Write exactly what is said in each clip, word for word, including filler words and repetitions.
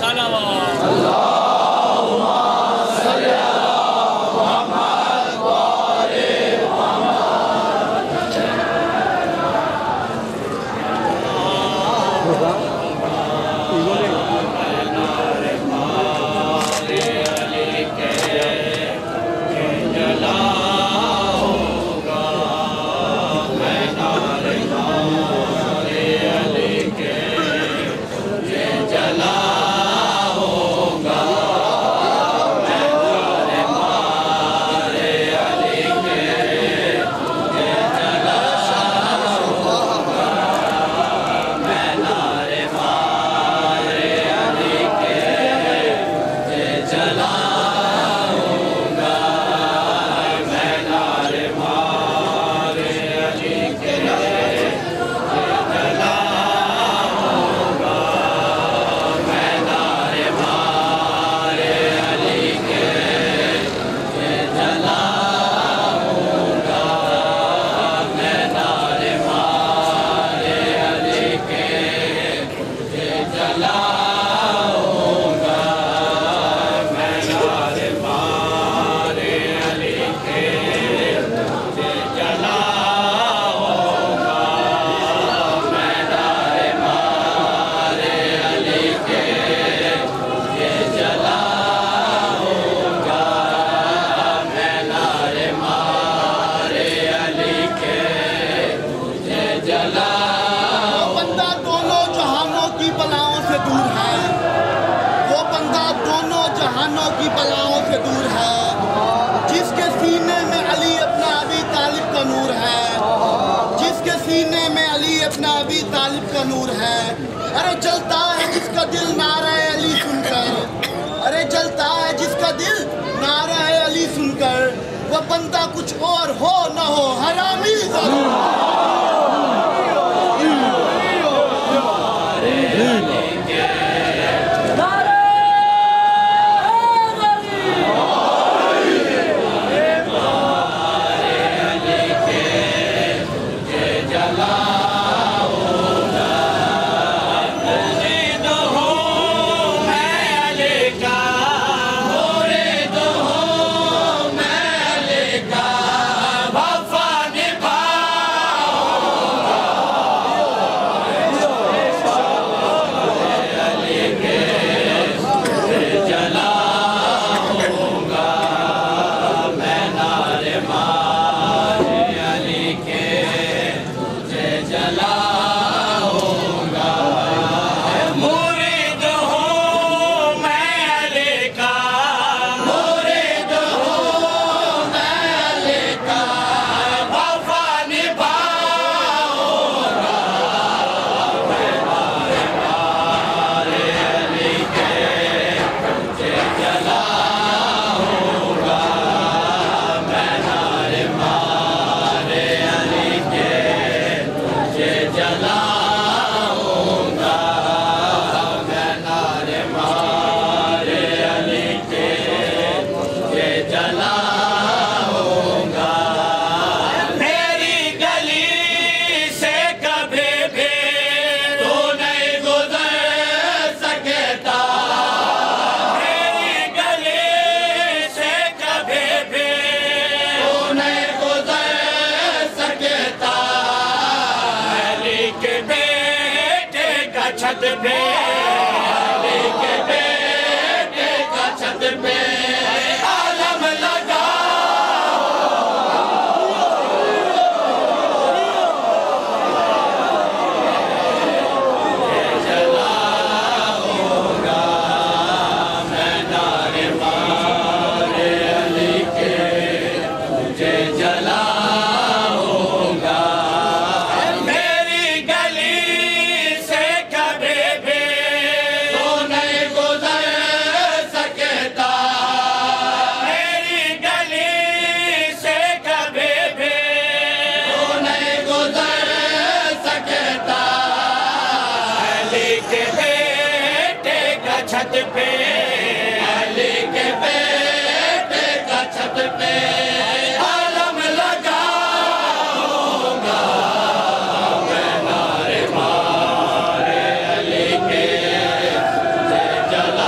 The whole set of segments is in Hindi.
जला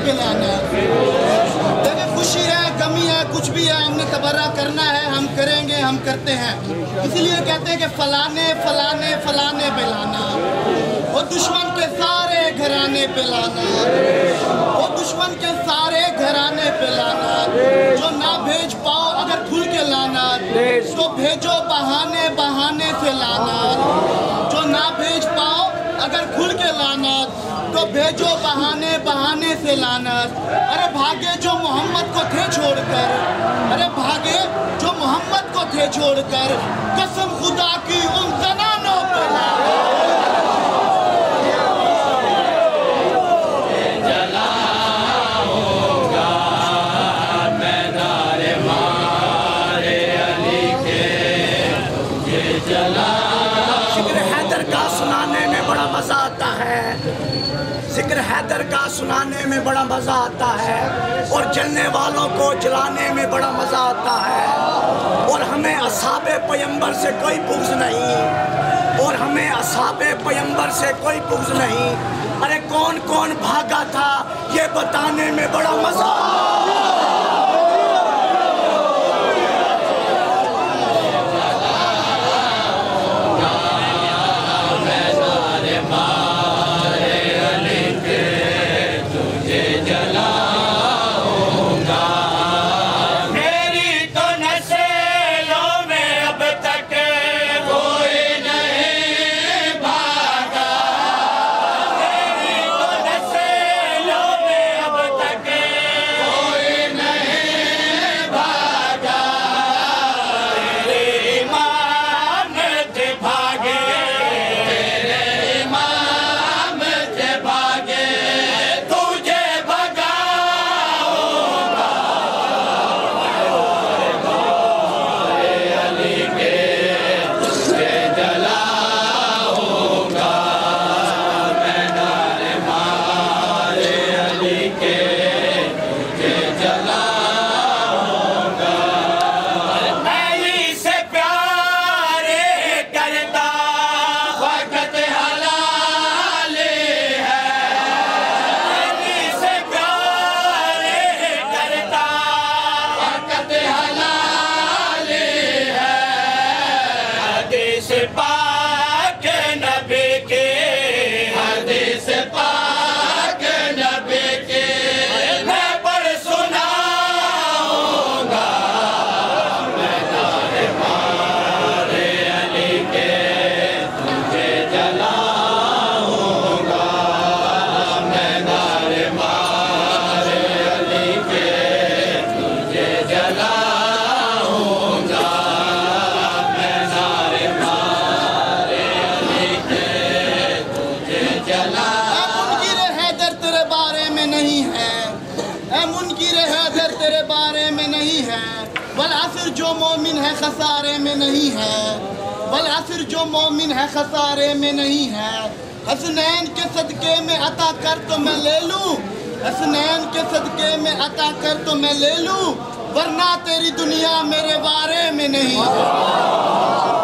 पे लाना। देखिए खुशी है, गमी है, कुछ भी है, हमने तबर्रा करना है, हम करेंगे, हम करते हैं। इसीलिए कहते हैं कि फलाने फलाने फलाने पे लाना, वो दुश्मन के सारे घराने पे लाना, वो दुश्मन के सारे घराने पे लाना। जो ना भेज पाओ अगर खुल के लाना, तो भेजो बहाने बहाने से लाना। जो ना भेज पाओ अगर खुल के लाना, तो भेजो बहाने बहाने से लाना। अरे भागे जो मोहम्मद को थे छोड़कर, अरे भागे जो मोहम्मद को थे छोड़कर, कसम खुदा की उन जनानों पे लाना। जिक्र हैदर का सुनाने में बड़ा मजा आता है, जिक्र हैदर का सुनाने में बड़ा मजा आता है, और जलने वालों को जलाने में बड़ा मजा आता है। और हमें असहाबे पैगंबर से कोई बुग़्ज़ नहीं, और हमें असहाबे पैगंबर से कोई बुग़्ज़ नहीं। अरे कौन कौन भागा था ये बताने में बड़ा मजा। जो मोमिन है खसारे में नहीं है, वला फिर जो मोमिन है खसारे में नहीं है। हसनैन के सदके में अता कर तो मैं ले लूं, हसनैन के सदके में अता कर तो मैं ले लूं, वरना तेरी दुनिया मेरे बारे में नहीं है।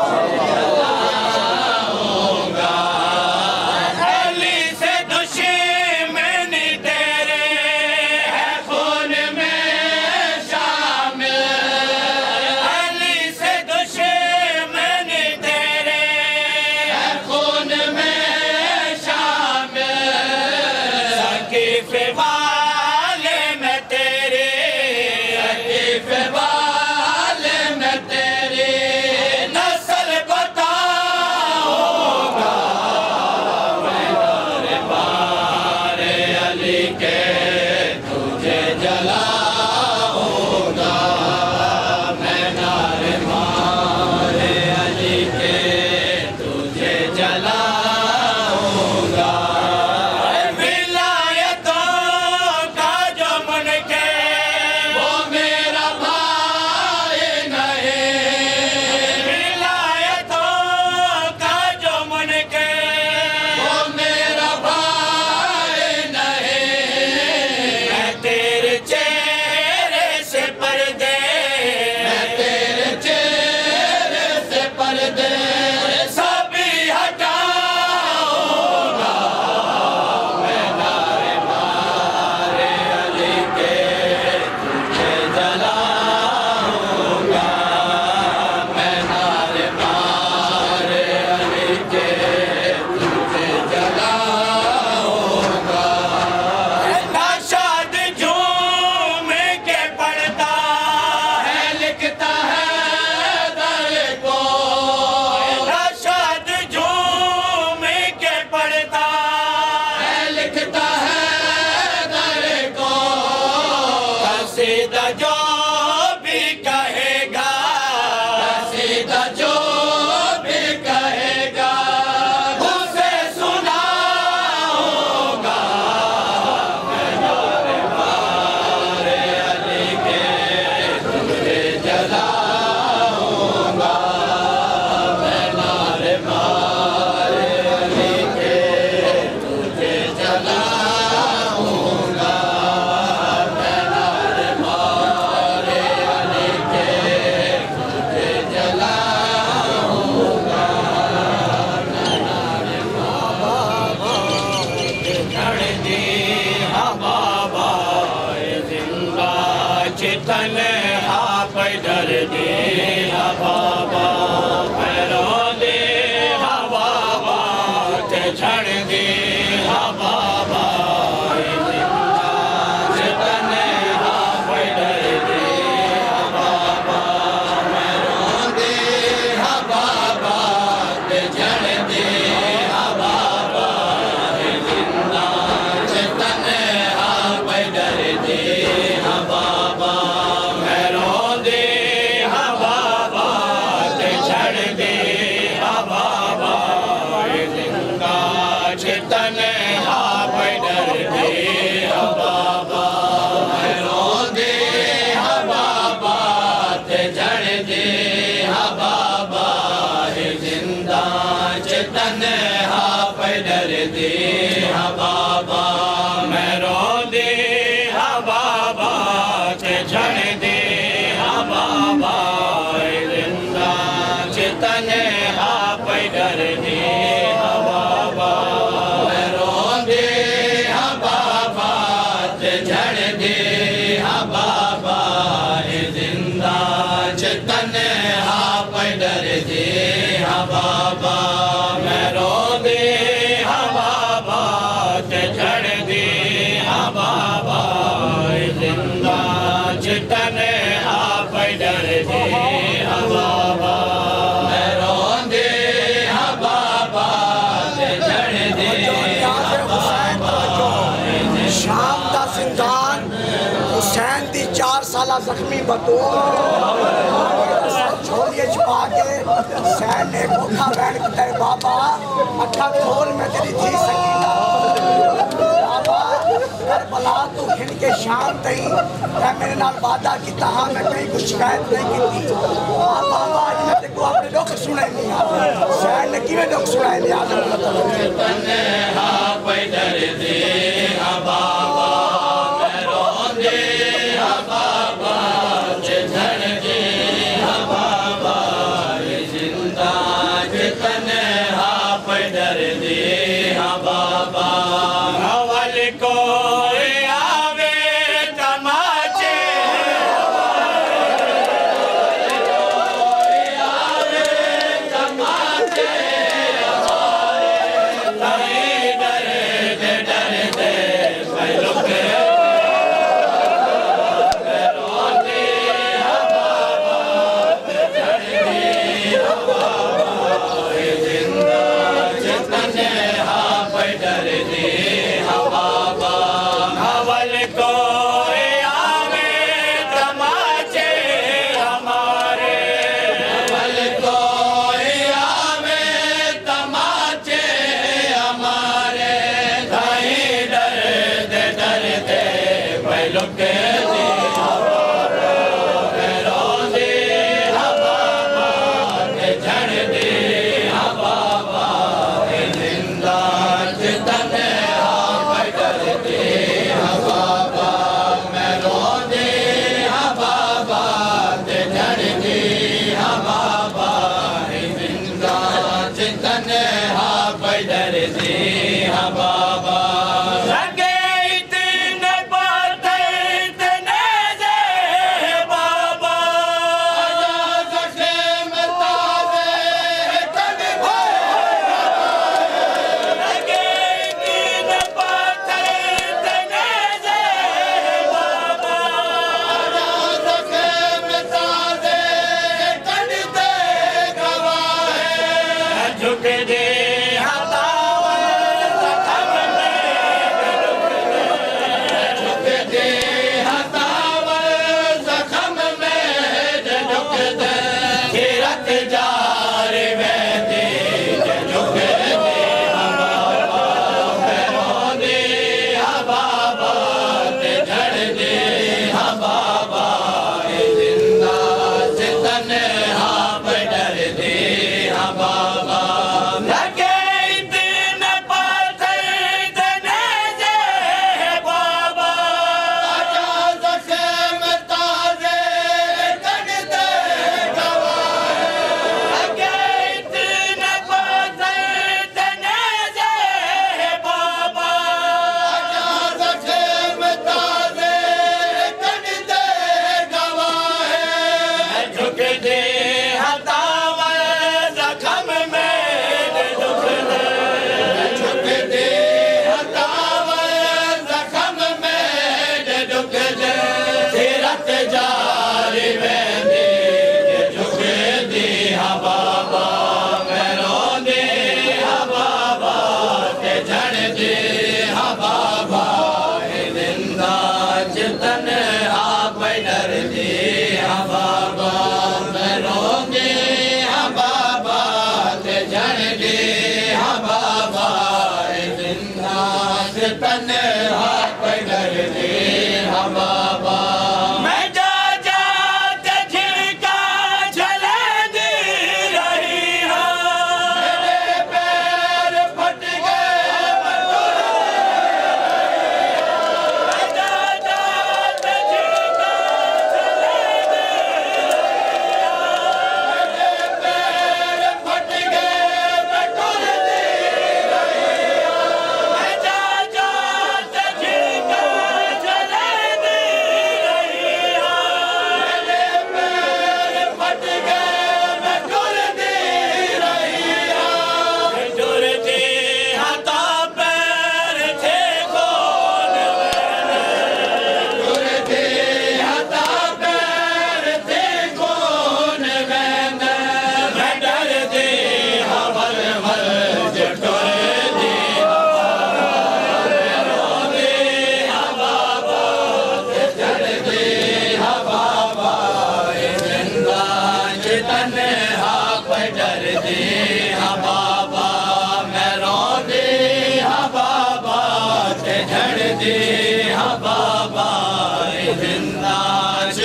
तने हा पैदर दे हा बाबा पैरों दे हा बाबा ते झड़ दे हा बाबा तने हा पैदर दे हा बाबा पैरों दे हा बाबा ते झड़ दे हा बाबा जिंदा तने हा पैदर दे हा बाबा पैरों दे हा बाबा ते झड़ दे हा बाबा जिंदा तने हा पैदर दे हा बाबा पैरों दे हा बाबा ते झड़ दे हा बाबा जिंदा तने हा पैदर दे हा बाबा पैरों दे हा बाबा ते झड़ दे हा बाबा जिंदा तने हा पैदर दे हा बाबा पैरों दे हा बाबा ते झड़ दे हा बाबा जिंदा तने हा पैदर दे हा बाबा पैरों दे हा बाबा ते झड़ दे हा बाबा जिंदा तने हा पैदर दे हा बाबा पैरों दे हा बाबा ते झड़ दे शाम का जिंदान हुसैन दी चार साल जख्मी बतूल छोलिए छुपा के हुसैन ने भूखा बैठ के बाबा अठा खोल में तेरी थी सकीना बाबा करबला तू खिन के शाम तई मैं मेरे नाल वादा किता हां मैं कहीं कुछ शिकायत नहीं की बाबा आज मैं तेको अपने दुख सुनाए नहीं आ हुसैन ने किवें दुख सुनाए नहीं आ तने हा पैदर दे हा बाबा पैरों दे हा बाबा ते झड़ दे हा बाबा जिंदा तने हा पैदर दे हा बाबा अवल को आवे तमाचे आवे तमाचे हमारे डर दे डर दे पैरों के पैरों दे हा बाबा ते झड़ दे हा बाबा जिंदा तने हा पैदर दे हा बाबा अवल को आवे तमाचे हमारे अवल को आवे तमाचे हमारे धाई डर दे डर दे पैलों के दे हा बाबा पैरों दे हा बाबा ते झड़ दे हा बाबा जिंदा तने हा पैदर दे हा बाबा पैरों दे हा बाबा ते झड़ दे हा बाबा जिंदा तने हा पैदर दे हा बाबा लगे इतने पत्थर इतने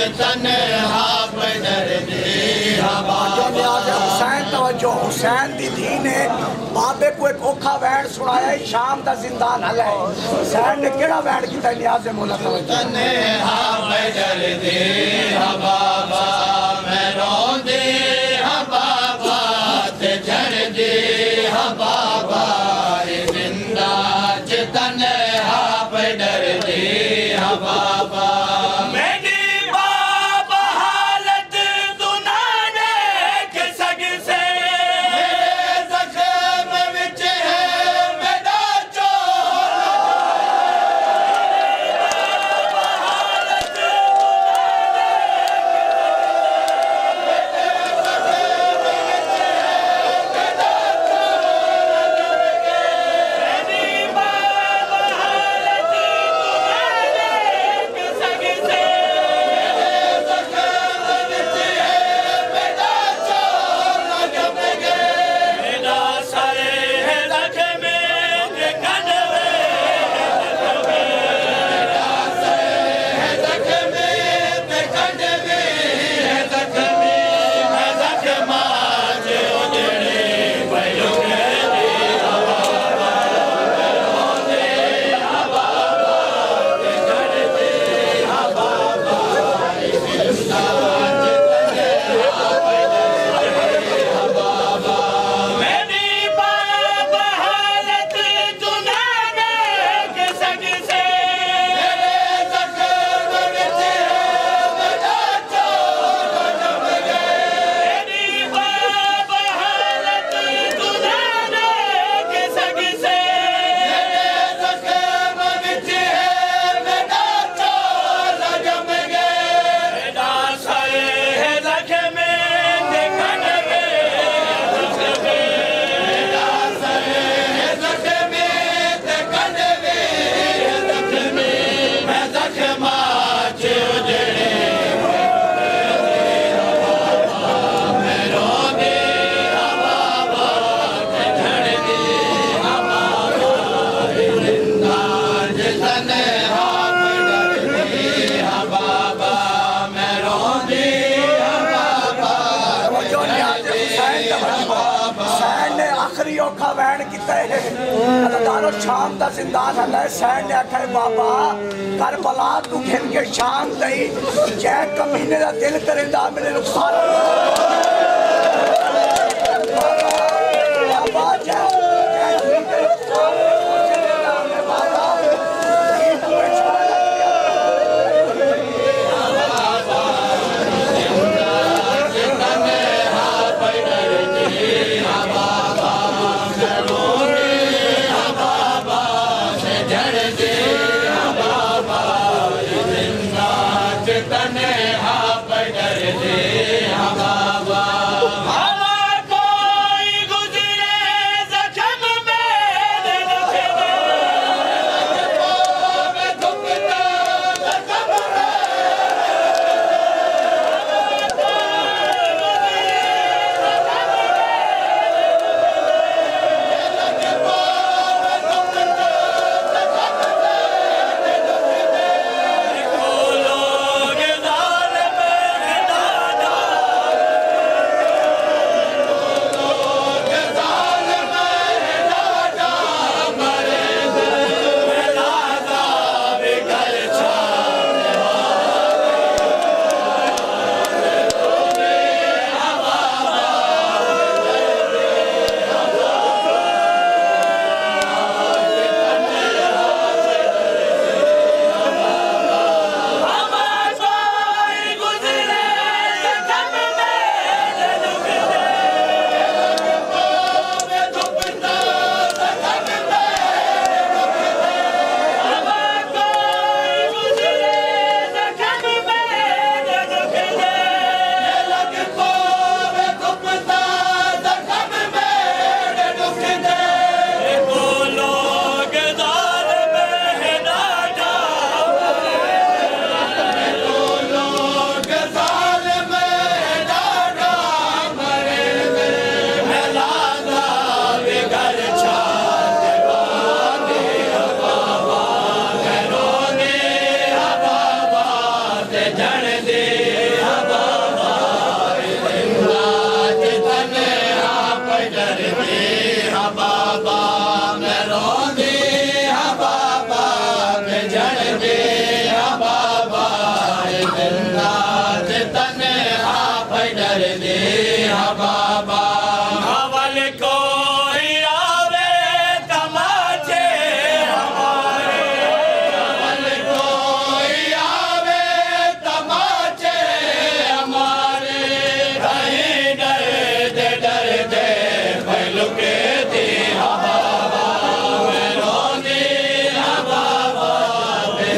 तन्हा पे दर्दी हवा हुसैन तवज्जो हुसैन दी धी ने बाबे को एक औखा वैन सुनाया शाम दा जिंदान हल है हुसैन ने केड़ा वैन कीता नियाज़े मौला तवज्जो तन्हा पे दर्दी हवा मैं रोंदी हवा ते झड़दी हवा जिंदा च तन्हा पे दर्दी हवा शाम दा जिंदान हल है सैन ने आखा बाबा करबला तू घिन के शाम दई जै कमीने दा दिल करेंदा मेरे नुकसान बाबा जै कोई गुजरे जख्म में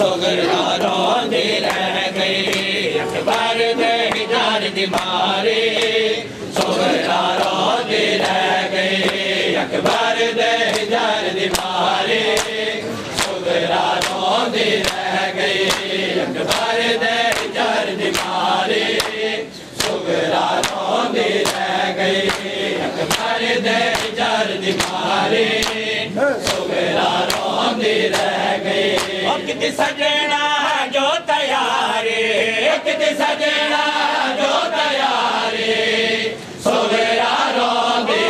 सुगरा रोंदी रह गई अकबर दे जार दी मारी सुगरा रोंदी रह गई अकबर दे जार दी मारी सुगरा रोंदी रह गई अकबर दे जार दी मारी सुगरा रोंदी रह गई अकबर दे जार दी मारी सुगरा रोंदी रह गई और कितनी सजना जो तैयारी कितनी सजना जो तैयारी सुगरा रोंदी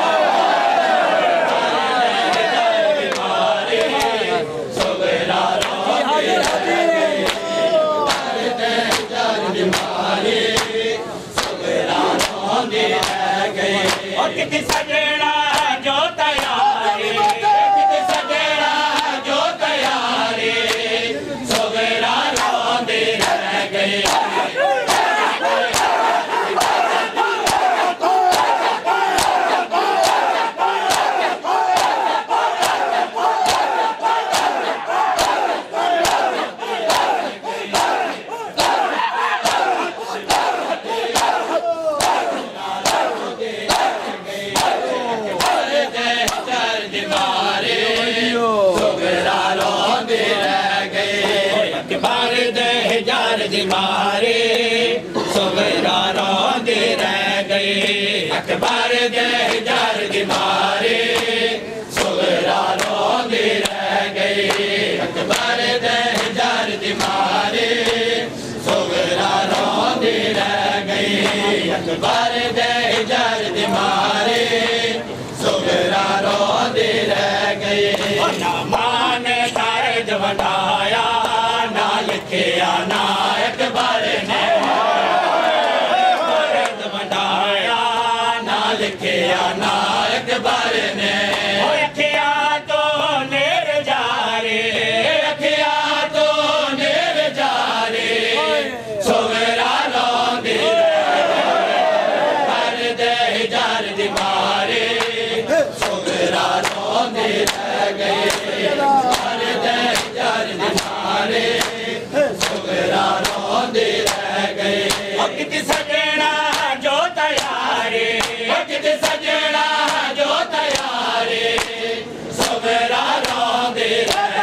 कितनी सजना जो तैयारी कितनी सजना जो तैयारी सुगरा रोंदी रह गई मारे सुगरा रोंदी रह गई अकबर दे जार दी मारे सुगरा रोंदी रह गई अकबर दे जार दी मारे सुगरा रोंदी रह गई अकबर दे जार दी मारे सुगरा रोंदी रह गई ना मान दर्द वटाया ना लिखिया ना अकबर ने दर्द वटाया ना लिखिया ना अकबर ने अखिया तो नेर जा रे अखिया तो नेर जा रे सुगरा रोंदी हर दे जार दी मारे सुगरा रोंदी रह गई हर दे जार दी मारे सुगरा रोंदी रह गई कितनी सजना जो तैयारी कितनी सजना जो तैयारी सुगरा रोंदी रह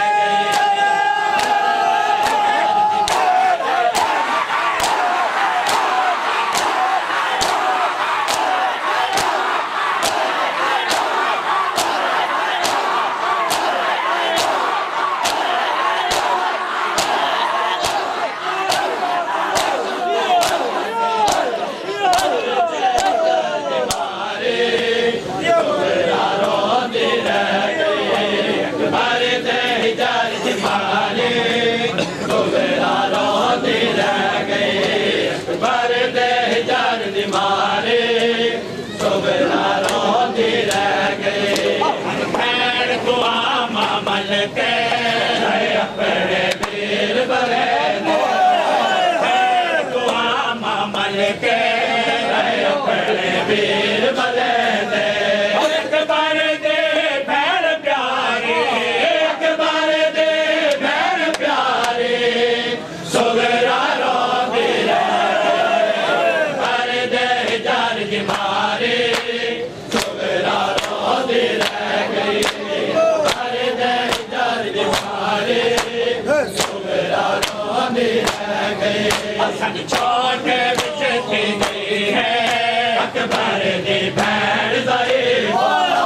वीर बले दे अकबर दे भैन प्यारे अकबर दे भैन प्यारे सुगरा रोंदी रह अकबर दे जार दी मारे सुगरा रोंदी रह गई अकबर दे जार दी मारे सुगरा रोंदी रह गई असन छोट विच थी गई है अकबर दी भैन ज़रीफ़ा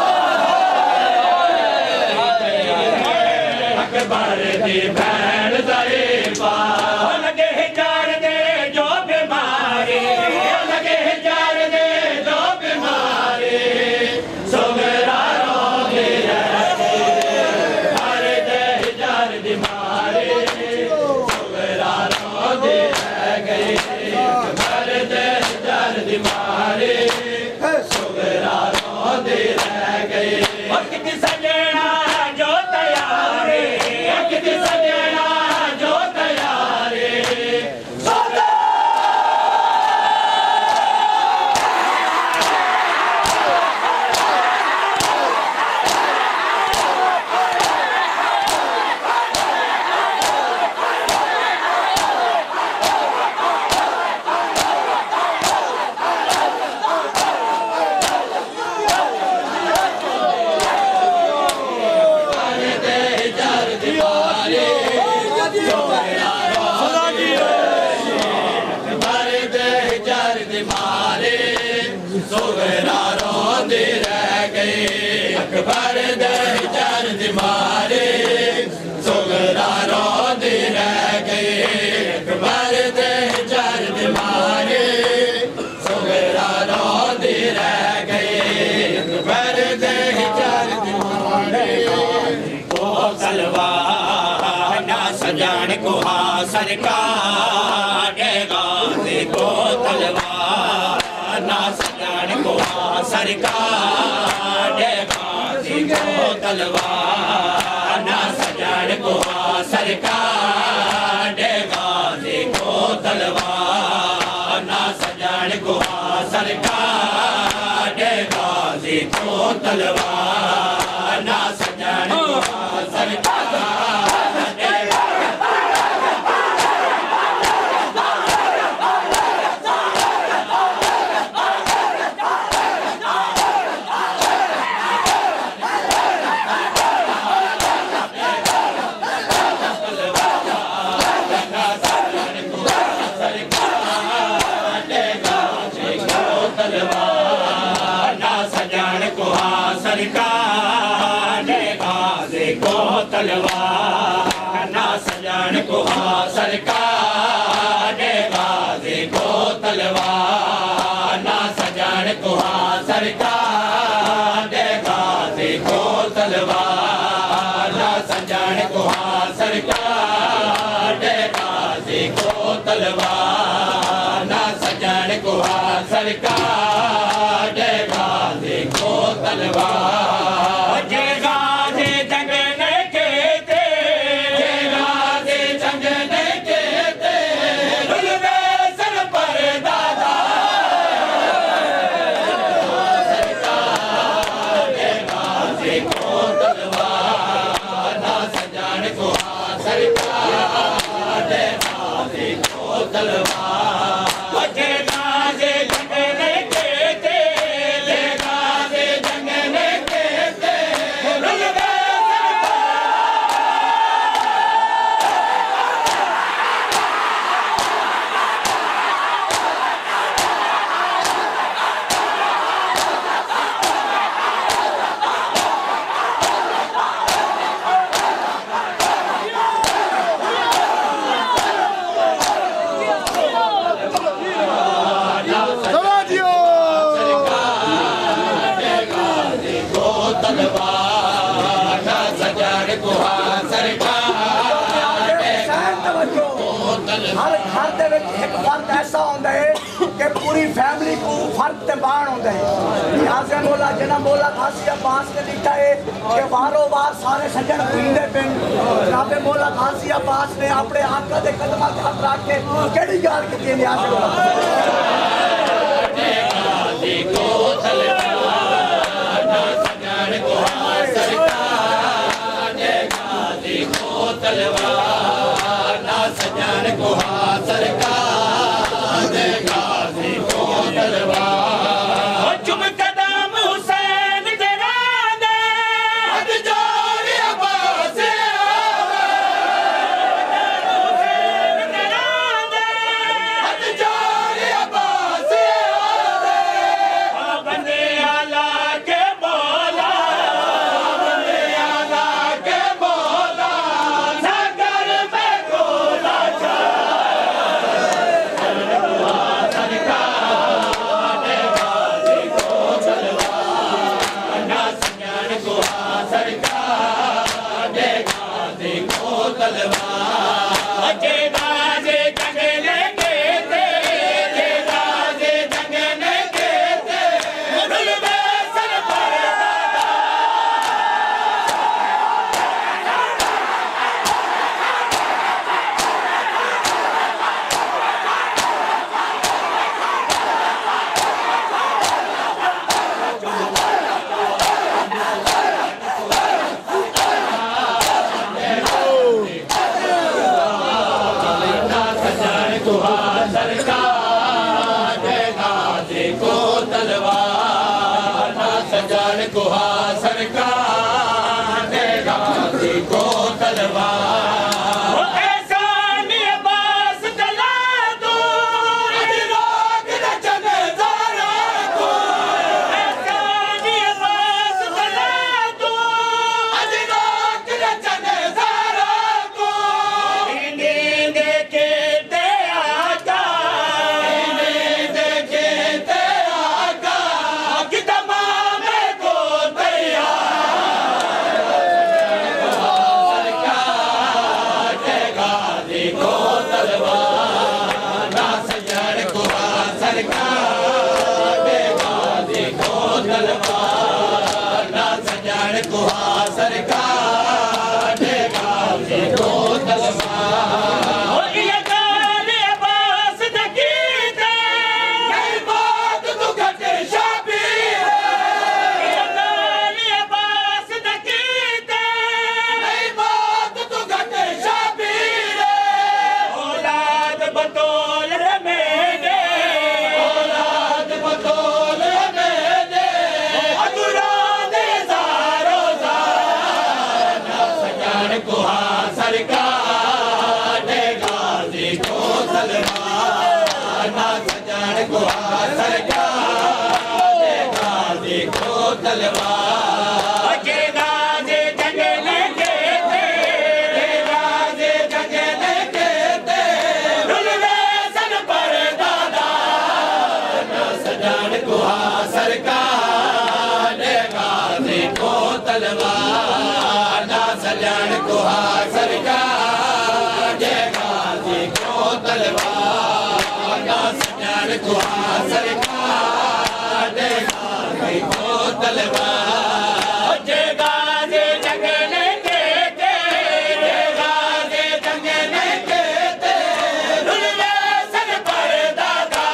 अकबर दी भैन ज़रीफ़ा लगे जार दे जो बीमारी लगे जार दे जो बीमारी सुगरा रोंदी रह गई हर दे जार दी मारी सुगरा रोंदी रह गई अकबर दे जार दी मारी सुगरा रोंदी रह गई कितनी सजना जो तैयारी कितनी सजना जो तैयारी अकबर दे जर्द मारे सोगरा रोंदी रह गई अकबर दे जर्द मारे सोगरा रोंदी रह गई अकबर दे जर्द मारे सोगरा रोंदी रह गई अकबर दे जर्द मारे ओ तलवार ना सजान को हा सरकार गाजी को तलवार ना सजान को हा सरकार गाजी को तलवार ना सजान को हा सरकार गाजी को तलवार ना सजान को हा सरकार गाजी को तलवार ना सजान को हा सरकार सरकार गाजी को तलवार ना सजान को हा सरकार गाजी को तलवार ना सजान को हा सरकार गाजी को तलवार ना सजान को हा सरकार गाजी को तलवार ना सजान को हा सरकार गाजी को तलवार जय गाजी जंग ने कहते जय गाजी जंग ने कहते रुलवे सर पर दादा सरकार गाजी को तलवार ना सजान को हा सरकार गाजी को तलवार जय गाजी जंग ने कहते जय गाजी जंग ने कहते रुलवे तलवार ना सजान को हा सरकार हर घर दे विच एक फर्द ऐसा होंदा है कि पूरी फैमिली को फर्द ते बाण होंदा है यासे मोला जना मोला खासी अब्बास ने लिखा है कि वारो वार सारे सज्जन पींदे पिन जनाबे मोला खासी अब्बास ने अपने आका दे कदमां ते हाथ रख के केड़ी गल कीती है यासे मोला गाजी को तलवार ना सजान को हा सरकार गाजी को तलवार ना सजान को हा सरकार गाजी को तलवार चुम कदम हुसैन तेरा दे हद जोर अब्बास हुसैन तेरा दे हद जोर अब्बास बंदे आला के मौला बंदे आला के मौला सागर में गोला छा सरकार को तलवार सरकार गाजी को तलवार ना सजान कुहा सरकार गाजी को तलवार ये गाल अब्बास दकीते नहीं बात तू घटे शाबीर ये गाल अब्बास दकीते नहीं बात तू घटे शाबीर औलाद बतौल मेरे औलाद बतौल मेरे अदुराने ज़ारो ज़ार ना सजान कुहा सरकार गाजी को तलवार ना सजान कुहा सरकार गाजी को तलवार के गाजी जंगले के थे गाजी जंगले के थे रुलवे सन पर दादा ना सजान कुहा सरकार गाजी को तलवार ना सजान कुहा सरकार गाजी को तलवार ना सजान कुहा सरकार गाजी को तलवार जे गाजी जंगले के थे गाजी जंगले के थे रुलवे सन पर दादा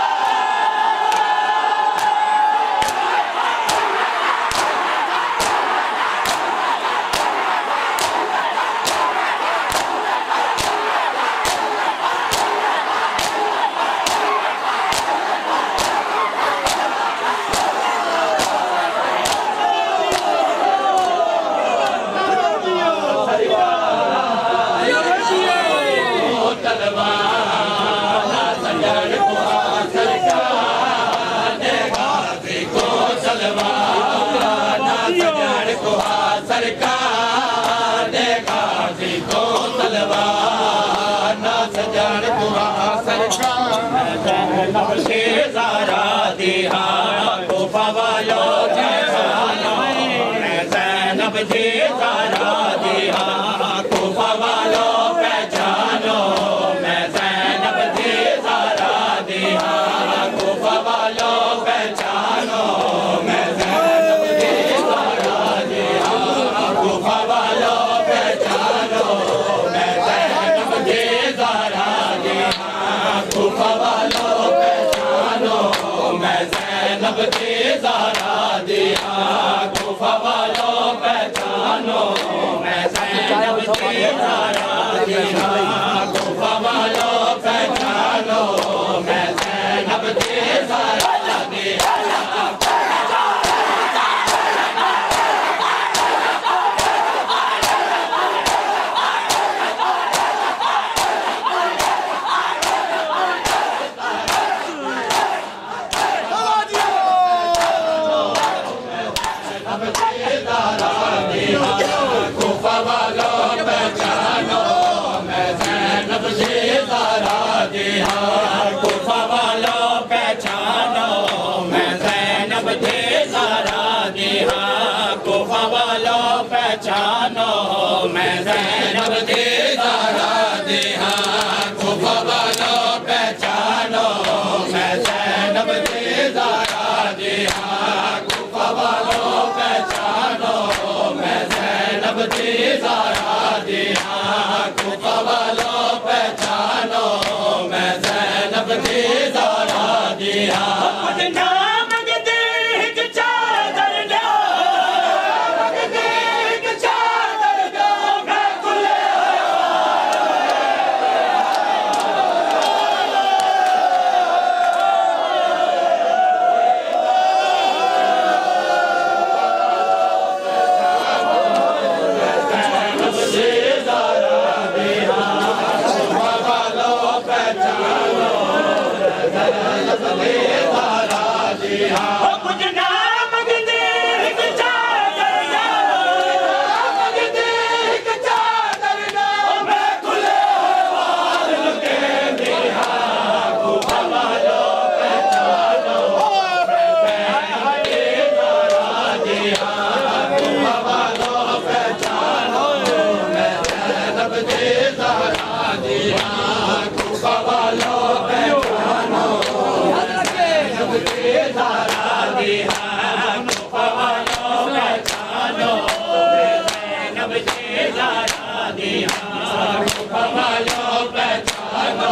सरकार गाजी को तलवार ना सजान कुहा सरकार जैनब से ज़ारा दिहा कोफा वालो जैसानो जैनब से ज़ारा दिहा कोफा वालो पहचानो मैं जैनब से ज़ारा दिहा कोफा वालो पहचानो मैं जैनब से ज़ारा दिहा कोफा वालो पहचानो मैं जैनब से ज़ारा दिहा कोफा वालो पहचानो मैं जैनब से ज़ारा दिहा कोफा वालो पहचानो मैं जैनब से ज़ारा दिहा कोफा वालो पहचानो मैं जैनब से ज़ारा दिहा कोफा वालो पहचानो मैं जैनब से ज़ारा दिहा कोफा वालो पहचानो मैं जैनब से ज़ारा दिहा कोफा वालो पहचानो मैं जैनब से ज़ारा दिहा कोफा वालो पहचानो मैं जैनब से ज़ारा दिहा कोफा वालो पहचानो मैं जैनब से ज़ारा दिहा कोफा वालो पहचानो मैं जैनब से ज़ारा दिहा पहचानो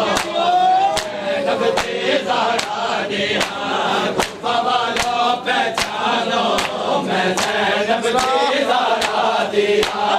ज़ैनब दी ज़हरा दी हाँ कोफा वालों पहचानो मैं ज़ैनब दी ज़हरा दी हाँ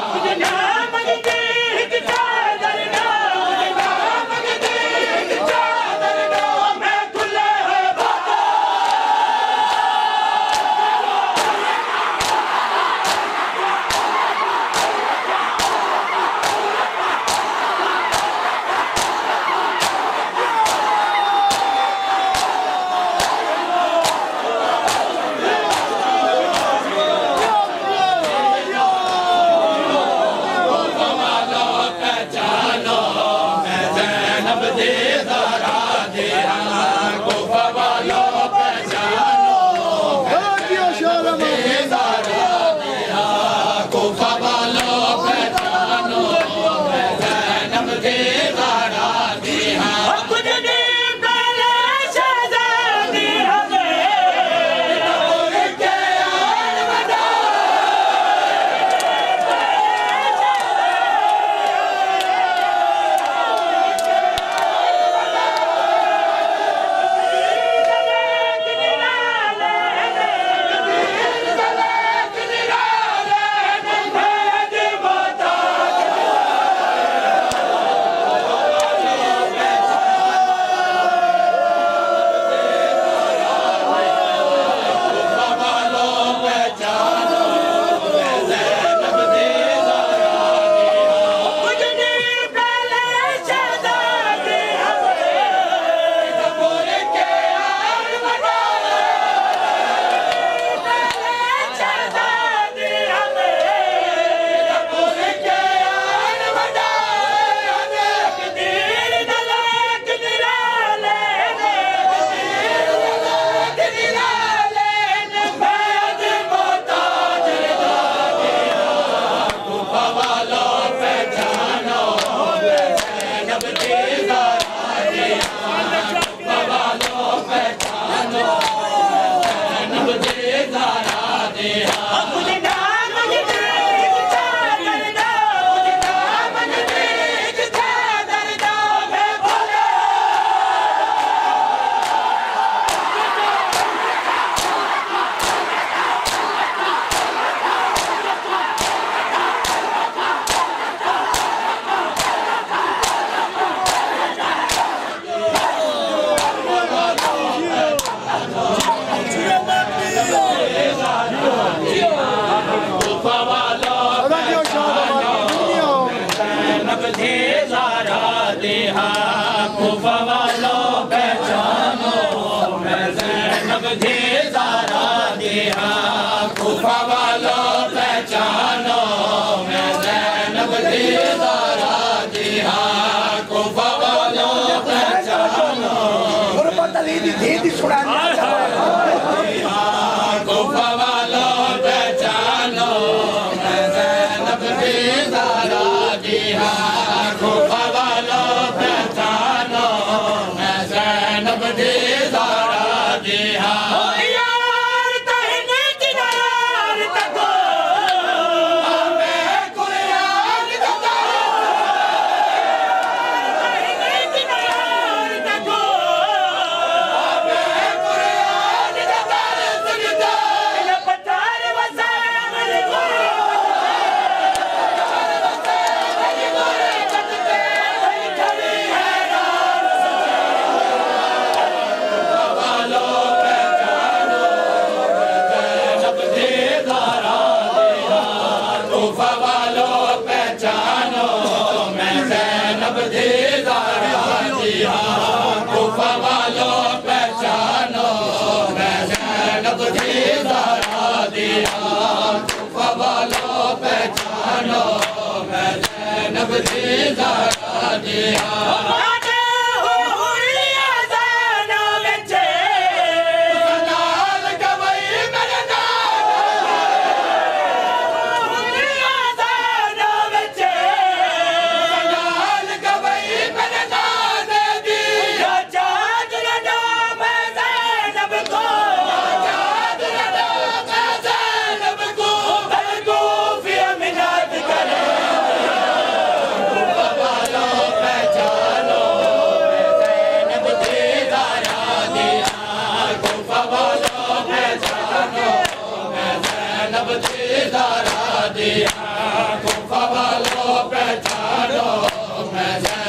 पहचानो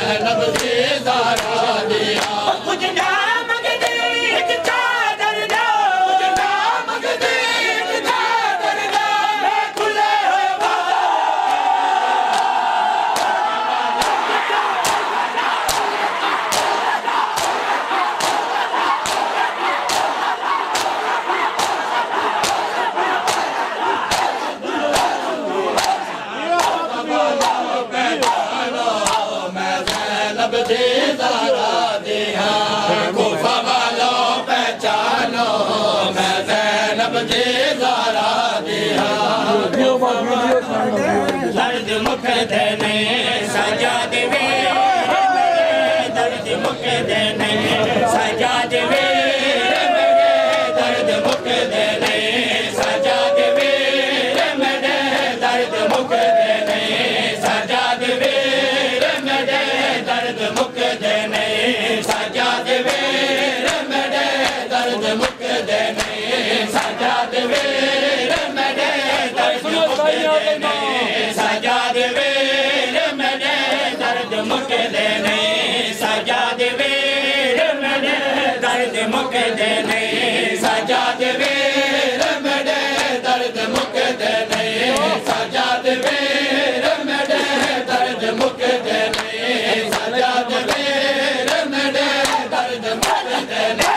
ज़ैनब दी ज़हरा दिया कुछ ना मंगदी एक चादर दा कुछ ना मंगदी एक चादर दा मैं खुले होए ज़हरा दिया कोफा वालों पहचानो मैं ज़ैनब दी ज़हरा दिया दर्द मुख देने सजाद वे दर्द मुख देने सजाद वे दर्द मुख देने सजाद वे मेरे दर्द मुख देने सजाद वे मेरे दर्द मुख देने सजाद वे मेरे दर्द मुख देने सजाद वे मेरे दर्द मुख देने सजाद वे मेरे दर्द मुख देने सजाद वे मेरे दर्द मुख देने सजाद वे मेरे दर्द मुख देने सजाद वे मेरे दर्द मुख देने सजाद वे मेरे दर्द मुख देने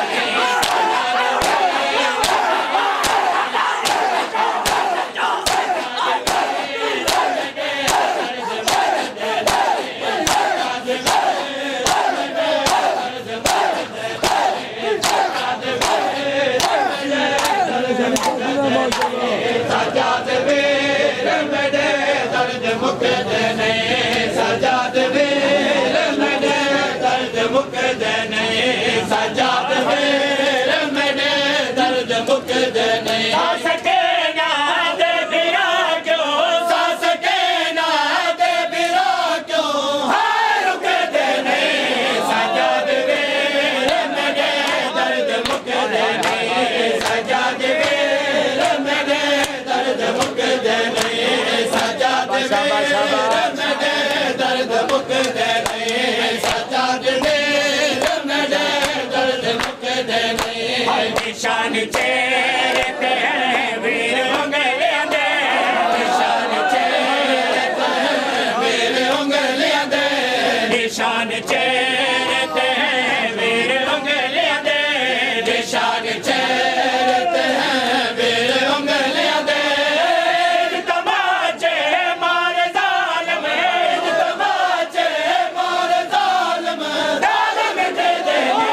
सजाद वीर मेरे दर्द मुख देने सजाद वीर मेरे दर्द मुख देने सजाद वीर मेरे दर्द मुख देने सके ना दे बिरा क्यों सके ना दे बिरा क्यों हाय रुक देने सजाद वीर मेरे दर्द मुख देने सजाद वीर मेरे दर्द मुख देने सजाद वीर मेरे दर्द मुख देने सजाद वीर मेरे दर्द मुख देने निशान चेहरे पे हैं वीर उंगलियां दे निशान चेहरे पे हैं वीर उंगलियां दे निशान चेहरे पे हैं वीर उंगलियां दे निशान चेहरे पे हैं वीर उंगलियां दे तमाचे मार जालिम तमाचे मार जालिम जालिम दे देने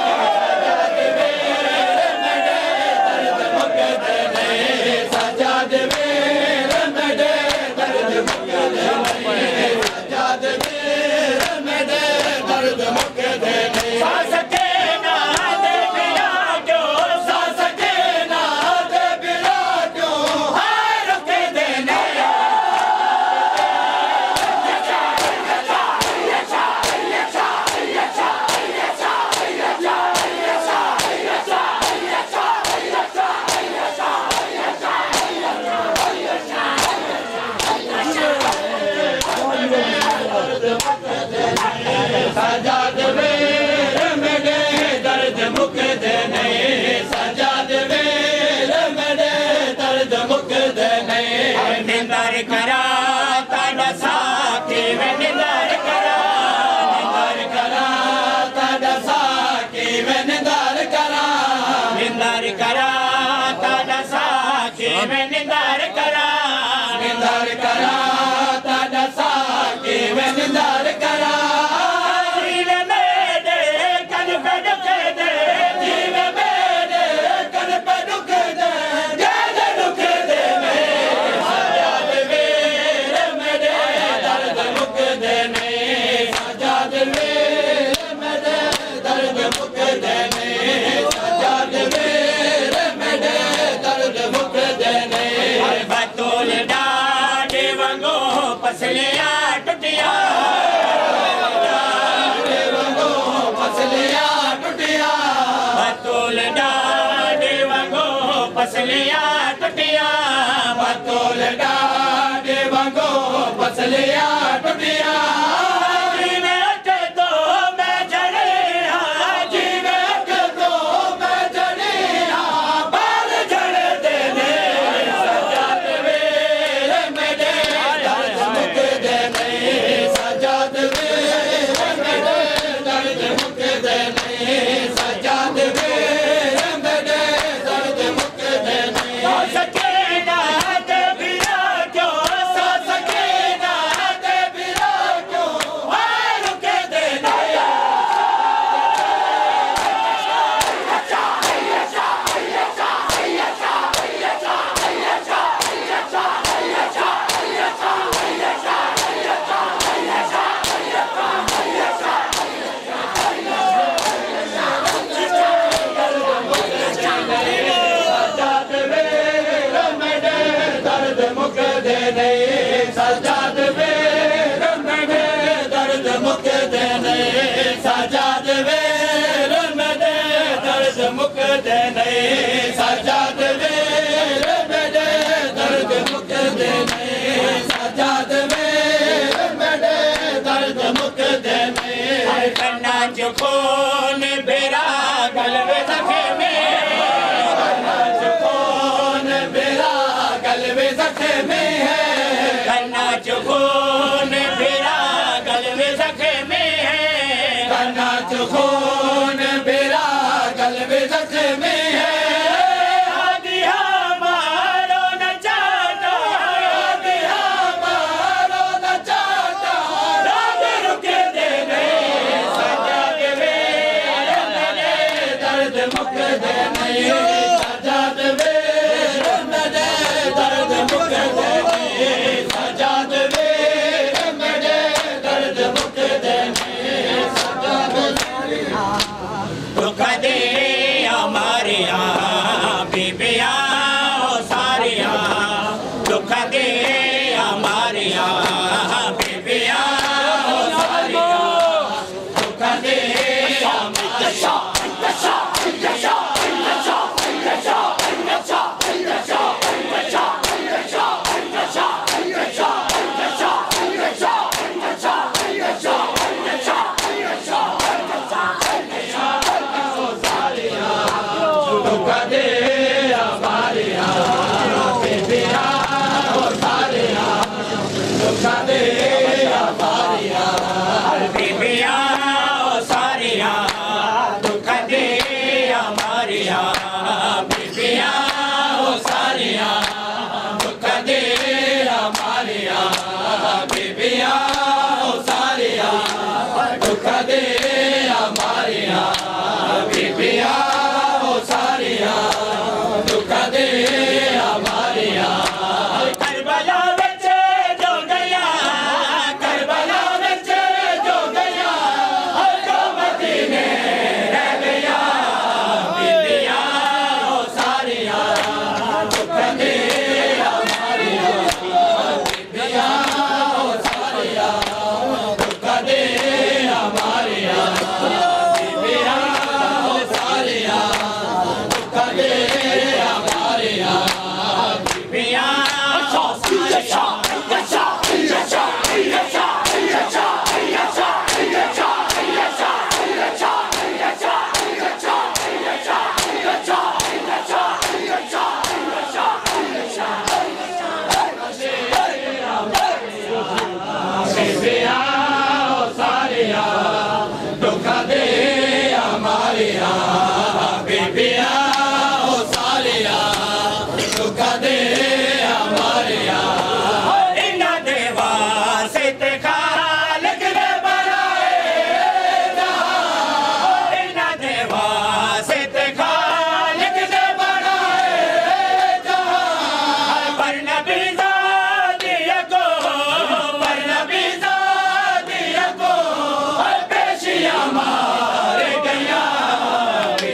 सजाद वीर मेरे दर्द मुख देने सजाद वीर मेरे दर्द मुख देने सके ना दे बिरा क्यों सके ना दे बिरा क्यों हाय रुक देने सजाद वीर मेरे दर्द मुख देने सजाद वीर मेरे दर्द मुख देने निंदर करा ताड़ा साकी में निंदर करा निंदर करा ताड़ा साकी में निंदर करा निंदर करा ताड़ा साकी में निंदर करा निंदर करा ताड़ा साकी में निंदर करा पसलियां टुटिया पसलियां टुटिया बतूल डाडे वंगो पसलियां टुटिया बतूल डाडे वंगो पसलियां टुटिया में अटे मुकदे नहीं सजाद मेरे मेरे दर्द मुकदे नहीं सजाद मेरे मेरे दर्द मुकदे नहीं कन्ना जो खून बेरा गलवे ज़ख्म कन्ना जो खून बेरा गलवे ज़ख्म है कन्ना जो खून बेरा गलवे ज़ख्म है कन्ना जो खून बेरा गलवे ज़ख्म है आदिया मारो न चाटा आदिया मारो न चाटा राग रुके दे नहीं सजाद मेरे मेरे दर्द मुकदे नहीं सजाद मेरे मेरे दर्द मुकदे नहीं सजाद मेरे मेरे दर्द मुकदे नहीं सजाद दुख दे हमारिया बीबिया सारिया दुख दे हमारिया बीबिया सारिया दुख दे दुख दे हमारिया बीबिया सारिया दुख दे हमारिया बीबिया सारिया दुख दे हमारिया बीबिया सारिया दुख दे हमारिया बीबिया सारिया दुख दे हमारिया बीबिया सारिया दुख दे हमारिया करबला विच जो गया करबला विच जो गया जो मदीने रह गया बीबिया सारिया दुख दे हमारिया बीबिया सारिया दुख दे हमारिया बीबिया सारिया दुख दे हमारिया बीबिया बीबिया सारिया दुख दे हमारिया बीबिया सारिया दुख दे हमारिया इन्ना देवा से ते खालिक ने बनाए जहां इन्ना देवा से ते खालिक ने बनाए जहां पर नबी ज़ादिया को पर नबी ज़ादिया को पेशिया मार गया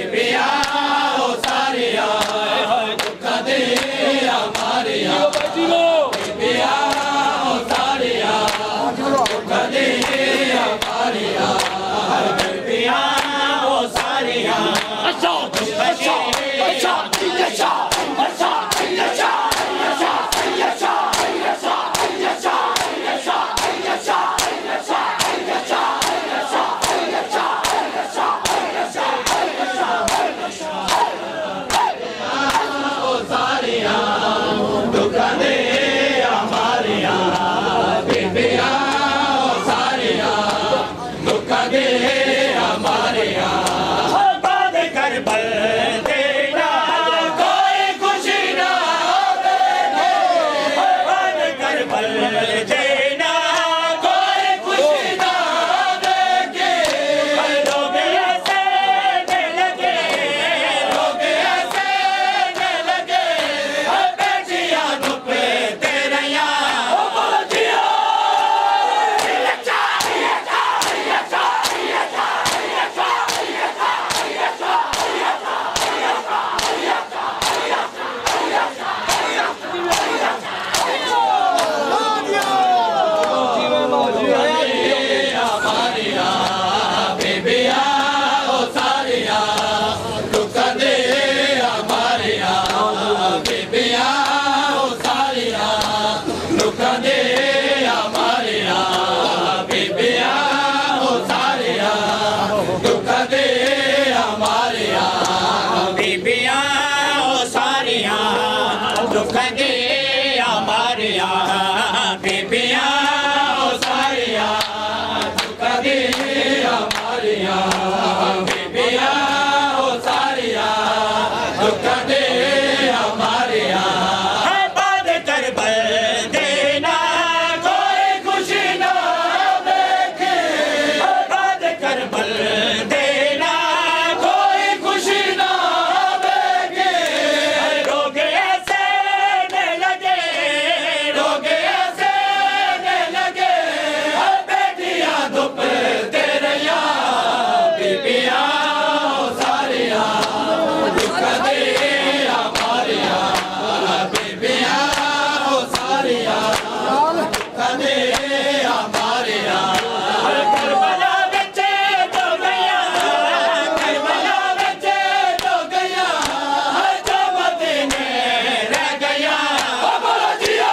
सारिया बीबियां हो सारिया दुख दे हमारिया बाद करबल देना कोई खुशी ना देखे बाद करबल देना कोई खुशी ना देखे रोग ऐसे न लगे रोग ऐसे न लगे बेटियां धुप तेरे बीबियां सारिया दुख दे हमारिया बीबियां सारिया दुख दे हमारिया करबला विच जो गया करबला विच जो गया जो मदीने रह गया बोलो जिया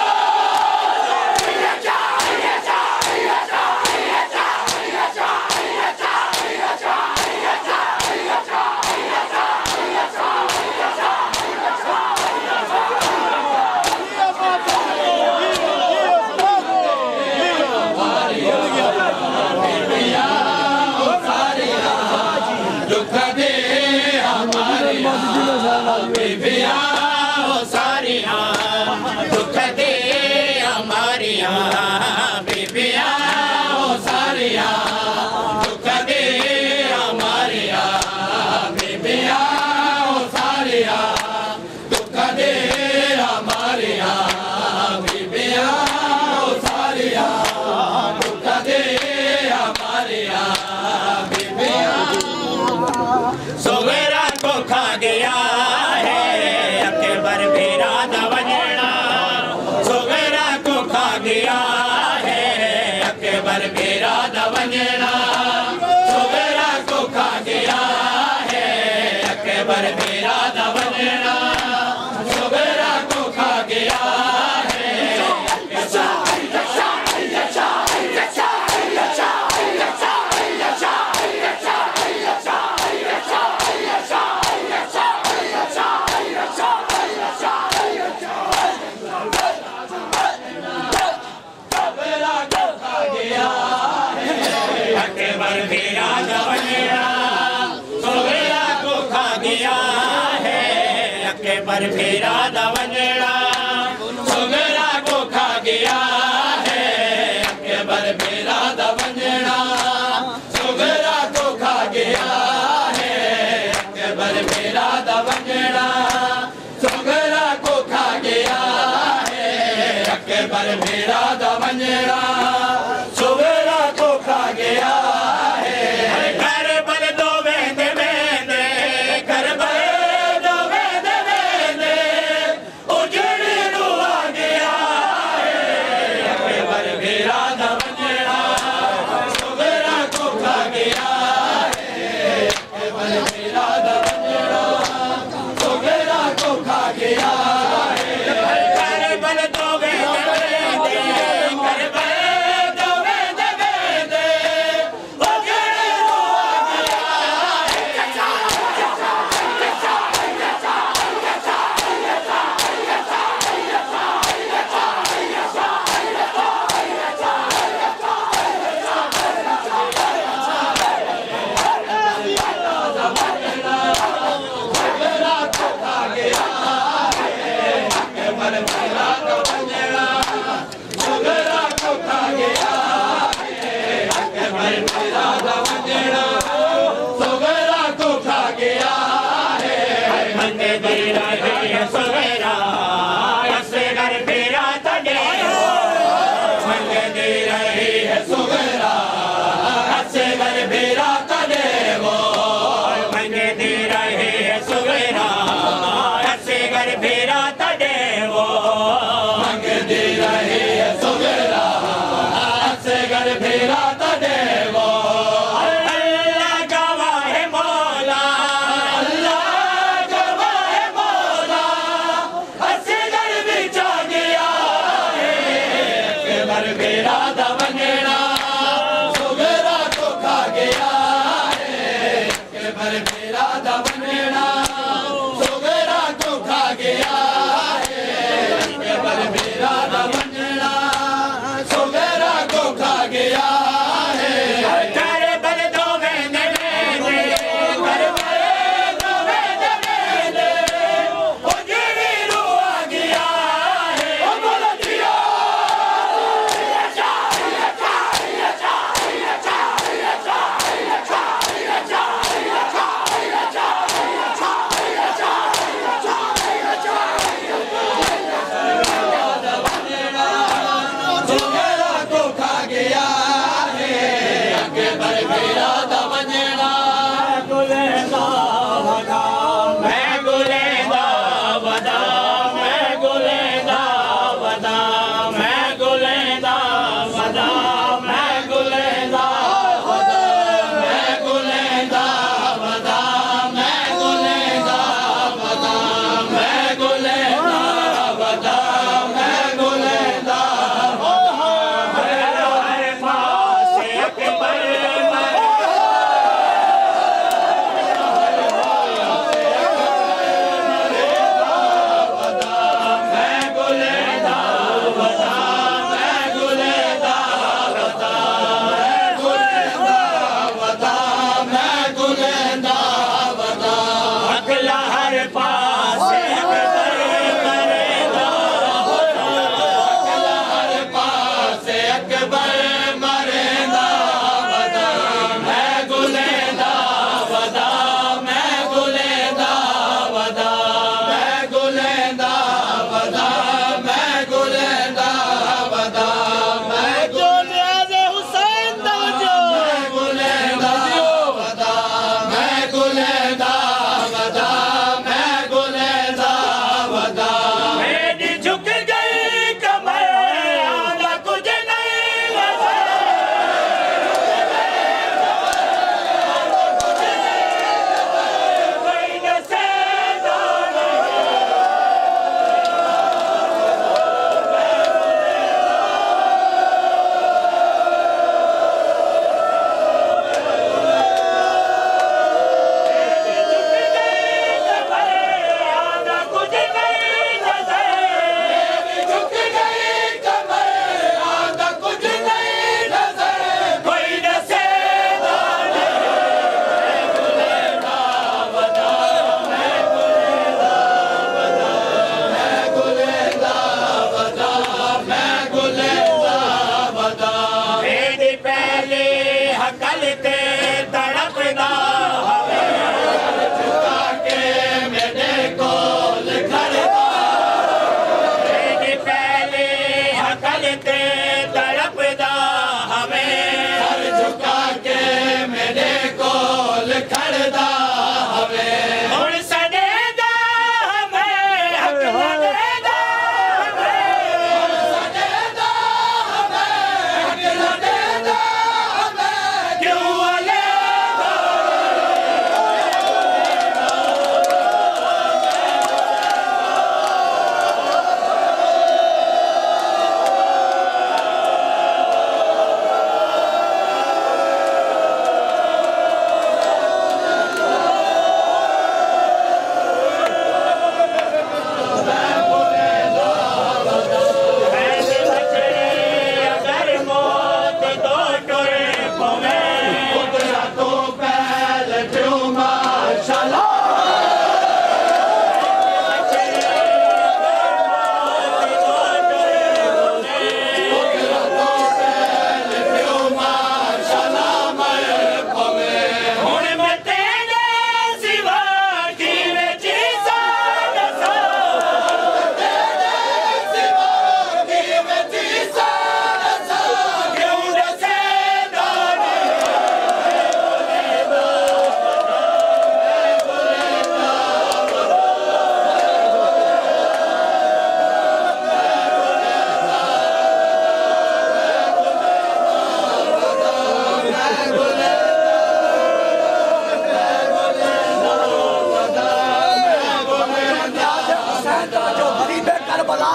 दुख दे हमारिया बीबियां सारिया दुख दे हमारिया बीबियां सारिया दुख दे हमारिया बीबियां सारिया दुख दे हमारिया बीबियां सारिया दुख दे हमारिया बीबियां सोवेरा को खा गया है अकबर भेरा दवनेड़ा सोवेरा को खा गया है अकबर भेरा दवनेड़ा सोवेरा को खा गया है अकबर भेरा दवनेड़ा सोवेरा को खा गया है अकबर भेरा दवनेड़ा सोवेरा को खा गया है अकबर भेरा दवनेड़ा सोवेरा को खा गया है अकबर भेरा दवनेड़ा सोवेरा को खा गया है अकबर भेरा दवनेड़ा सोवेरा को खा गया है अकबर भेरा दवनेड़ा सोवेरा को खा गया है करबल दो वेंदे वेंदे करबल दो वेंदे वेंदे उज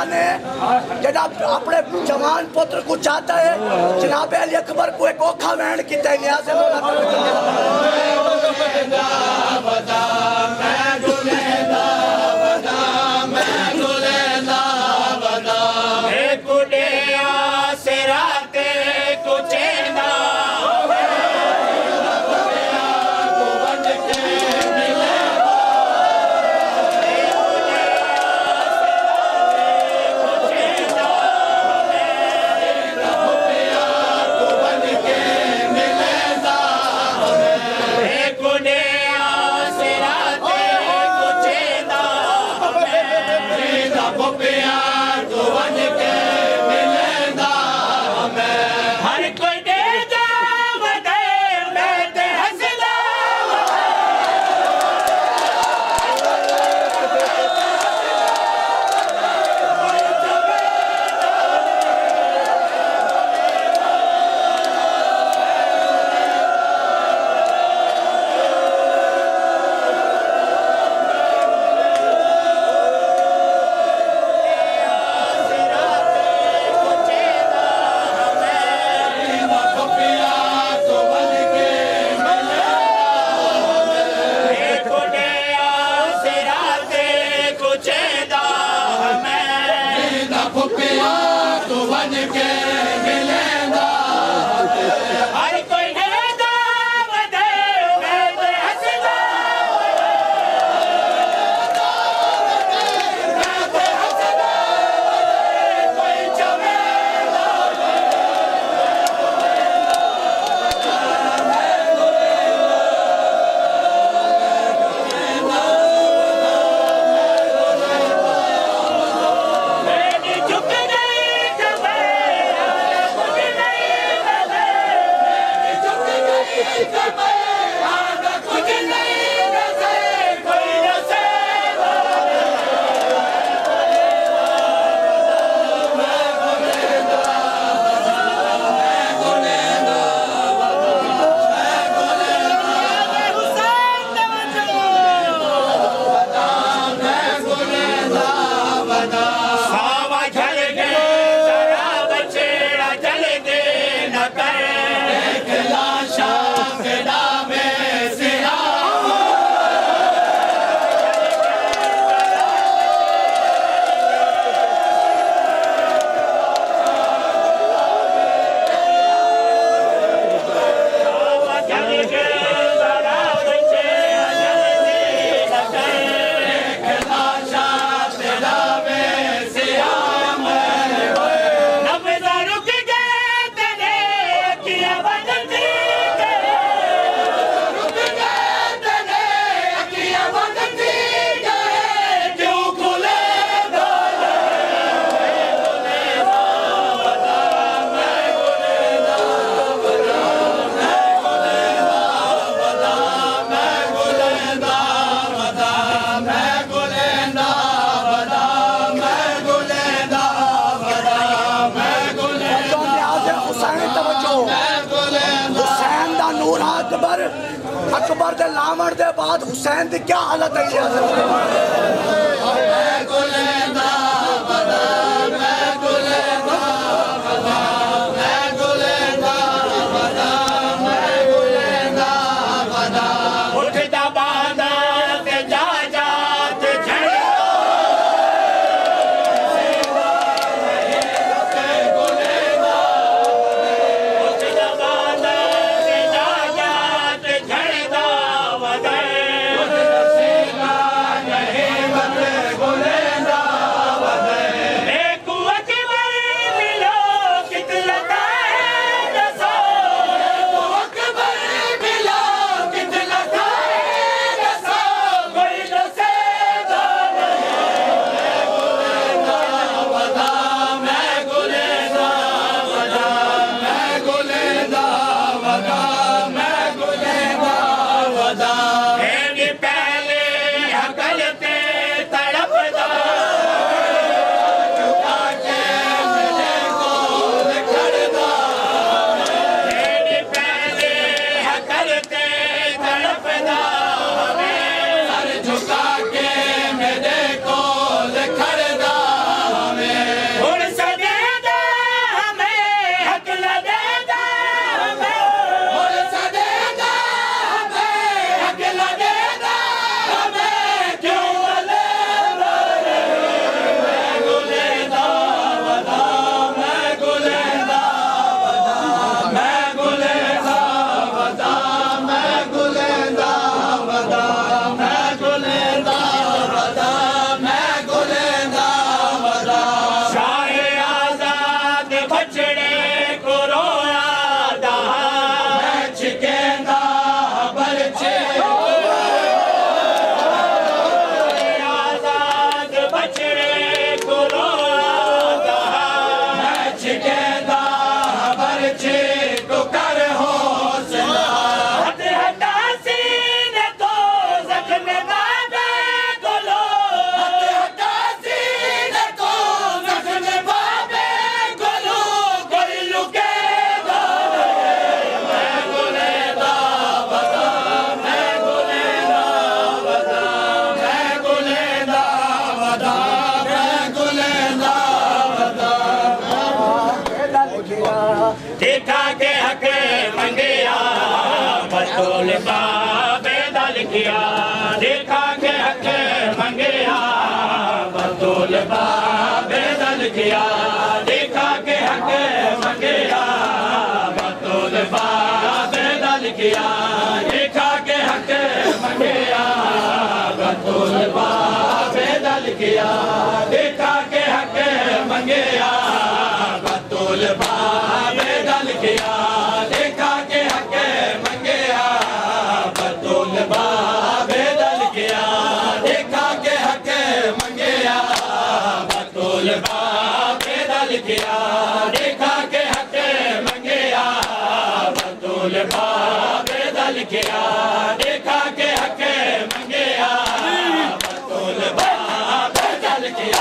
ने जरा अपने जवान पुत्र को चाहता है जनाब अली अकबर को एक औखा वैन की तैयार से अकबर दे लावण दे बाद हुसैन दी क्या हालत है? झुका के मेरे को खड़दा हमें बतौल बाबे दल किया देखा के हक मंगया बतौल बाबे दल किया देखा के हक मंगया बतौल बाबे दल किया देखा के हक मंगया बतौल बाबे दल किया देखा के हक मंगया बतौल बाबे दल किया देखा के हक मंगया बतौल बाबे दल किया देखा के हक मंगया बतौल बाबे दल किया देखा के हक मंगया बतौल बाबे दल किया देखा के हक मंगया बतौल बाबे दल किया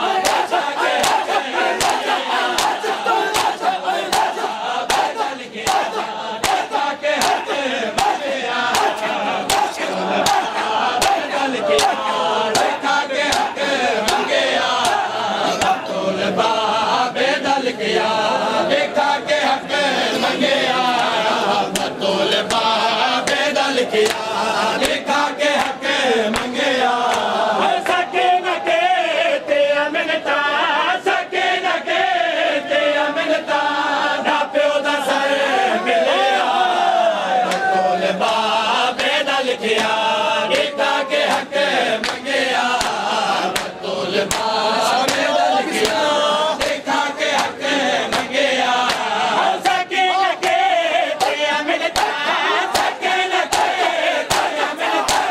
देखा के हक मंगया बतौल बाबे दल किया देखा के हक मंगया सके न के ते अमिनता सके न के ते अमिनता ना प्यो दा सर मिलया बतौल बाबे दल किया देखा के हक मंगया बतौल बाबे दल किया देखा के हक मंगया सके न के ते अमिनता सके न के ते अमिनता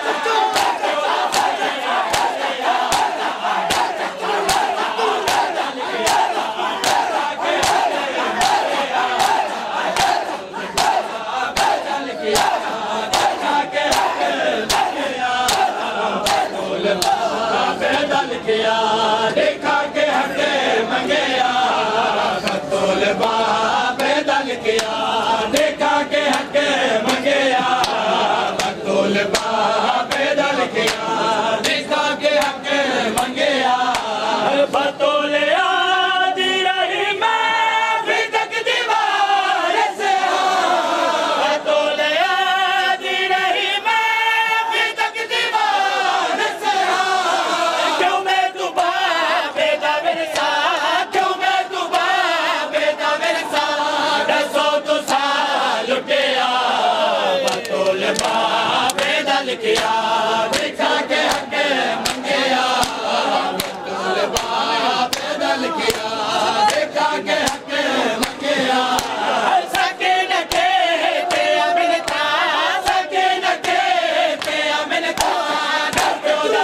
देखा के हक मंगया बतौल बाबे दल किया देखा के हक मंगया बतौल बाबे दल किया देखा के हक मंगया बतौल आदि रही मैं भी तक दीवार से बतौल आदि रही मैं भी तक दीवार से क्यों मैं तू बाबे दा मेरे साथ क्यों मैं तू बाबे दा मेरे साथ दसो तू साल लुटिया बतौल बाबे दल किया देखा के हक मंगया बतौल बाबे दल किया देखा के हक मंगया सके न के ते अमिनता सके न के ते अमिनता ना प्यो दा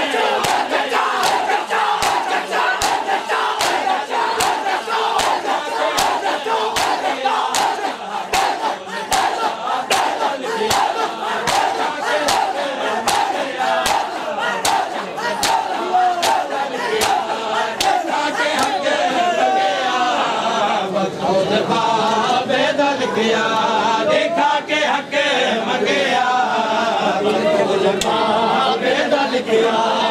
बाबे दल किया देखा के हक मंगया बतौल बाबे दल किया